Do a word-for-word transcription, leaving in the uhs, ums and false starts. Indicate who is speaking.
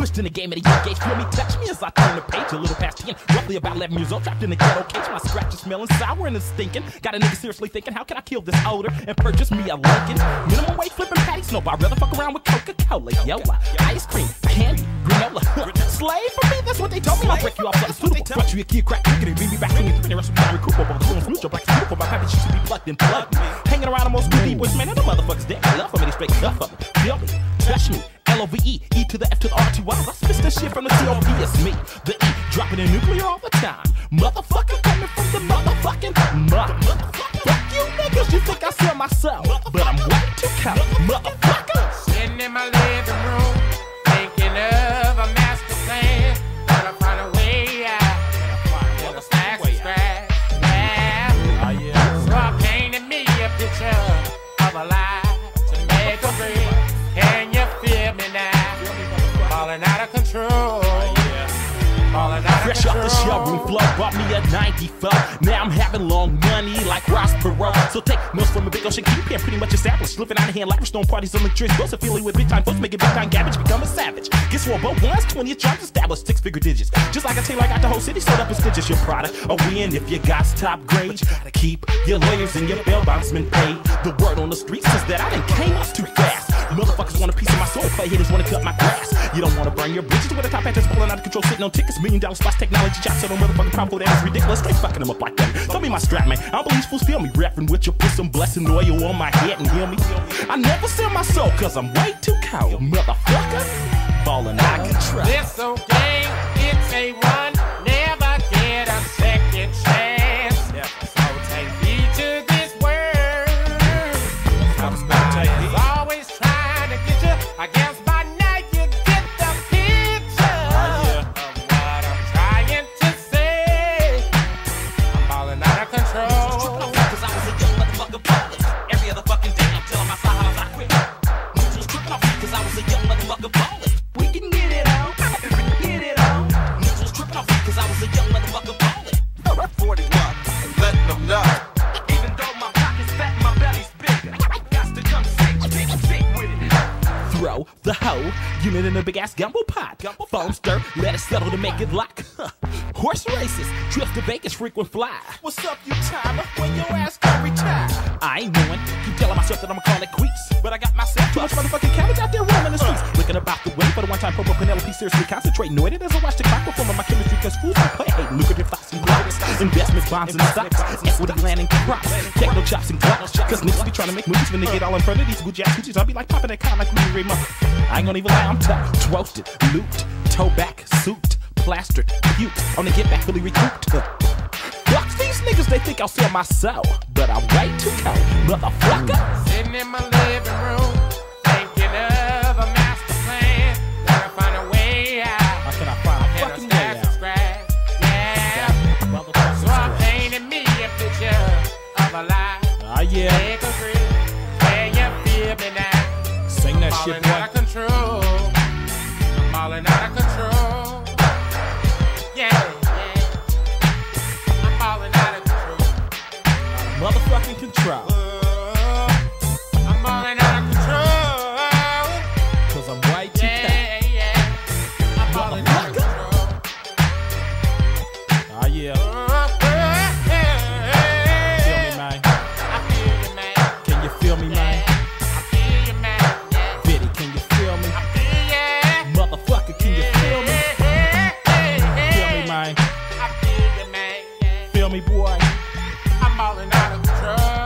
Speaker 1: Pushed in the game at a young age, feel me, touch me as I turn the page. A little past ten, roughly about eleven years old, trapped in the ghetto cage. My scratch is smelling sour and it's stinking. Got a nigga seriously thinking, how can I kill this odor and purchase me a Lincoln? Minimum wage flipping patty snow, I'd rather fuck around with Coca-Cola. Yo, ice cream, candy, granola. Slave for me, that's what they told me. I'll break you off like a suitable. Brought you a kid crack, cricket, beat me back twenty-three, and the rest of my recoup. But the future, black beautiful, my pappy, she should be plugged and plugged. Hanging around the most good boys, man, and the motherfuckers dead. I love for me, they straight stuff of me. Feel me, touch me. L O V E, E to the F to the R to Y. I spit this shit from the T O P, it's me. The E, dropping in nuclear all the time. Motherfucker coming from the motherfucking mud. Fuck you niggas, you think I sell myself, but I'm way too cold, motherfucker.
Speaker 2: Sitting in my living room, thinking of a master plan. Gotta find a way out. Well, the stacks and scratch. Yeah.
Speaker 1: Oh, yeah.
Speaker 2: So I painted me a picture of a lie to make a break. Can you feel me now? Falling out of control. Falling out of
Speaker 1: Fresh
Speaker 2: control.
Speaker 1: off the showroom floor, bought me a ninety-four. Now I'm having long money like Ross Perot. So take notes from a big ocean keep pretty much established. Slipping out of hand like stone parties on the trees. Both affiliated with big time folks, making big time garbage, become a savage. Guess what? Both ones, twentieth charge established, six figure digits. Just like I tell you, I got the whole city sold up in stitches. Your product, a win if you got top grade. But you gotta keep your lawyers and your bail bondsmen paid. The word on the streets is that I done came up too fast. Motherfuckers want a piece of my soul, play hitters wanna cut my grass. You don't wanna burn your bridges with a top haters pulling out of control, sitting on tickets, million dollar spots, technology chops, so no motherfucking problem that is ridiculous. Straight fucking them up like that. Throw me my strap, man. I don't believe fools feel me. Rapping with you, put some blessing oil on my head and heal me. I never sell my soul, cause I'm way too cold, motherfucker. Falling out of control.
Speaker 2: This old game, it's a run. Never get a second chance. So take heed to this word. Somebody's always trying to get you. I guess by now you get the picture of what I'm trying to say. I'm falling out of control.
Speaker 1: Cause I was a young motherfucker baller. Every other fucking day I'm telling myself how I quit. Just tripping off cause I was a young motherfucker baller. We can get it on, get it on. Just tripping off cause I was a young motherfucker baller.
Speaker 3: forty-one, letting them know.
Speaker 1: Even though my pocket's fat, my belly's big. Got to come sick, sick, sick with it. Throw the hoe unit in a big ass gumbo pot. Gumbo foam stir, let it settle to make it lock. Horse races, trips to Vegas, frequent fly.
Speaker 3: What's up, you timer? When your ass gon' retire?
Speaker 1: I ain't knowing, keep telling myself that I'ma call it queeks. But I got myself too much motherfucking cabbage out there roaming the streets. Looking about the way for the one time Popo Penelope seriously concentrating on it as I watch the clock performing my chemistry cause fools don't play. Hey, lucrative thoughts and blocks, investments, bonds and stocks, equity, land and crops, techno chops and clocks. Cause niggas be trying to make movies when they get all in front of these Gucci ass Gucci's. I'll be like popping that con like Louis Ray Mother. I ain't gonna even lie, I'm top, roasted, looped, toe back, suit, plastered, puked, on the get back fully recouped. Fuck these niggas, they think I'll sell my soul, but I'm way too cold, motherfucker.
Speaker 2: Sitting in my living room, thinking of a master plan. Gotta find a way out.
Speaker 1: How can I find a
Speaker 2: And a
Speaker 1: fucking way
Speaker 2: stash
Speaker 1: out?
Speaker 2: and scratch. Yeah. So I painted me a picture of a lie.
Speaker 1: Ah, yeah.
Speaker 2: Take a breath. Can you feel me now?
Speaker 1: Sing that
Speaker 2: Falling
Speaker 1: shit, boy.
Speaker 2: out of control. I'm falling out of control. Yeah, yeah. I'm falling out of control.
Speaker 1: Motherfucking control.
Speaker 2: I'm falling out of control.
Speaker 1: Cause I'm way too cold.
Speaker 2: Yeah, yeah. I'm falling out of control.
Speaker 1: Ah, yeah. Feel me, man.
Speaker 2: I feel you, man.
Speaker 1: Can you feel me, man?
Speaker 2: I feel you, man. Yeah.
Speaker 1: Biddy, can you feel me?
Speaker 2: I feel ya.
Speaker 1: Motherfucker, can you feel me? Feel me, man.
Speaker 2: I feel you, man. Yeah.
Speaker 1: Feel me, boy.
Speaker 2: I'm falling out of control.